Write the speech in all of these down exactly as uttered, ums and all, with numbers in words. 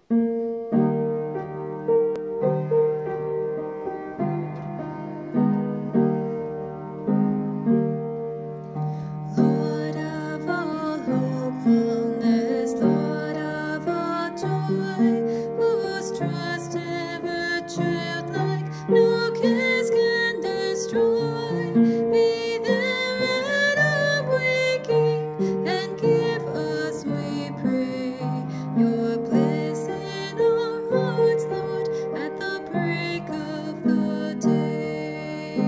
Lord of all hopefulness, Lord of all joy, whose trust ever childlike no kiss can destroy, be there at our waking and give us, we pray, your bliss in our hearts, Lord, at the break of the day.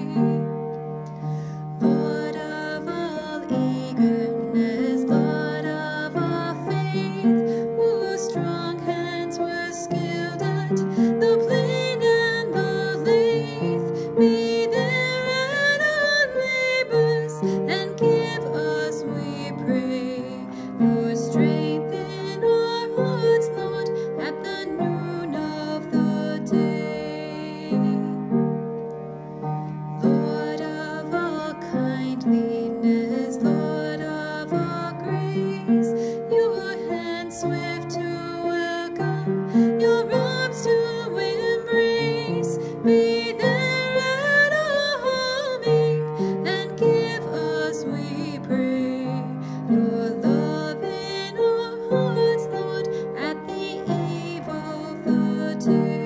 Lord of all eagerness, Lord of all faith, whose strong hands were skilled at the plane and the lathe, be there at our labors and give us, we pray, your strength in our hearts, Lord, at the noon of the day. Lord of all kindliness, Lord of all grace, your hand swift to welcome, your arms to embrace, be there at our homing and give us, we pray, your love in our hearts, Lord, at the eve of the day.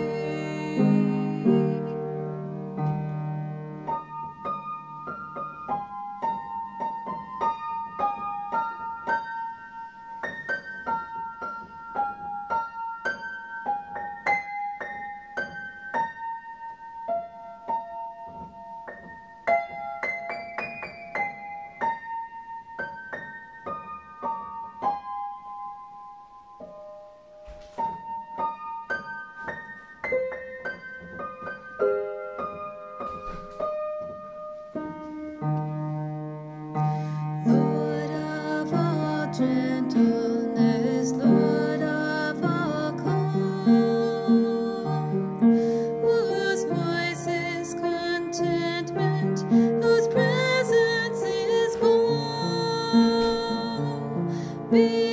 Lord of all gentleness, Lord of all calm, whose voice is contentment, whose presence is balm, be